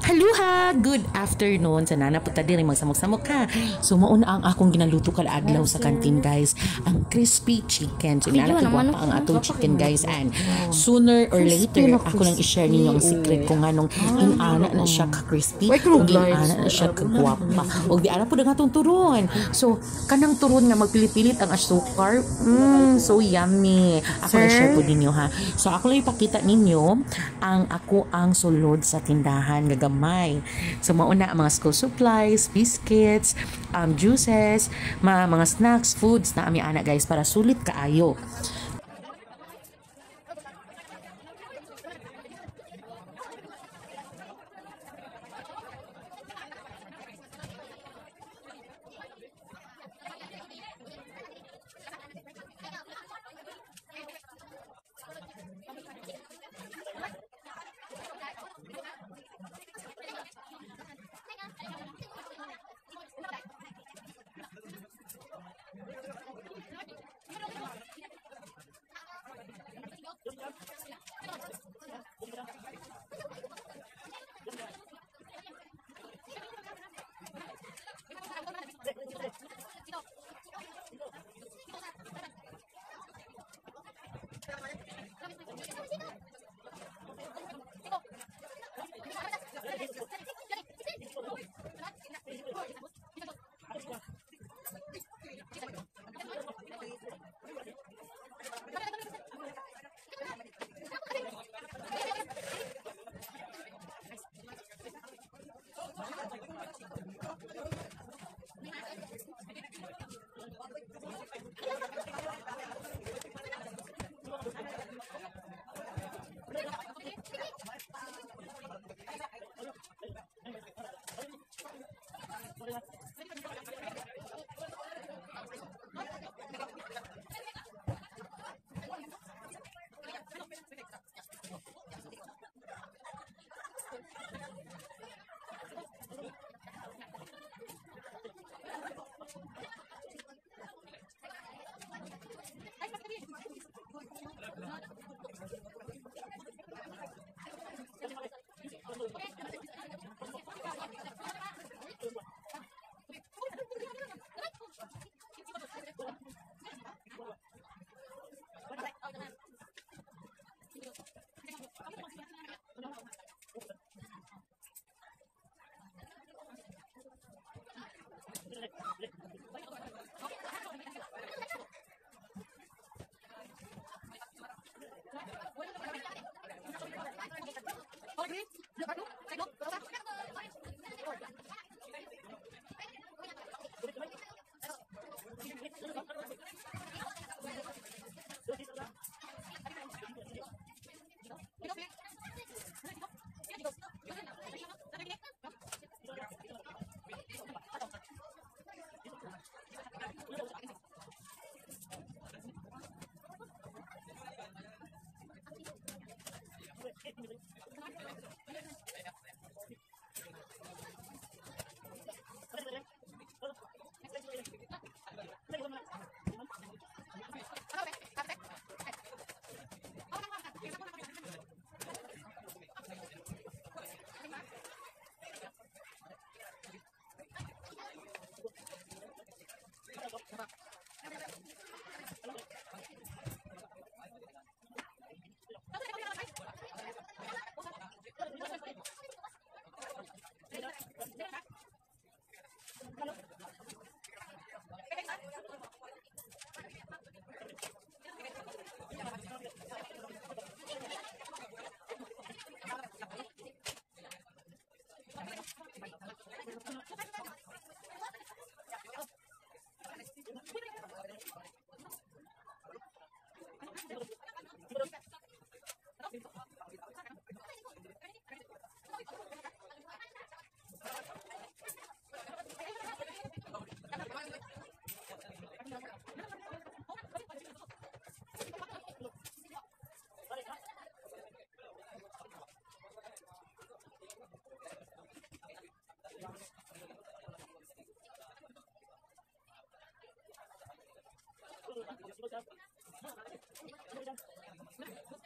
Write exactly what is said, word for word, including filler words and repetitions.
Haluha! Good afternoon. Sa nana po tadi rin magsamok-samok ha. So mauna ang akong ginaluto kada adlaw sa kantin guys. Ang crispy chicken. So inana ko pa ang atong chicken guys. And sooner or later ako lang i-share ninyo ang secret kung anong inana na siya ka-crispy. Kung inana na siya ka-guwapa. O di ana po na atong turon. So kanang turon nga magpilit-pilit ang asukar. Mm, so yummy. Ako lang share po ninyo ha. So ako lang ipakita ninyo ang ako ang sulod sa tindahan gagamay. So mauna ang mga school supplies, biscuits, um, juices, mga, mga snacks, foods na ami anak guys para sulit kaayo. Thank you.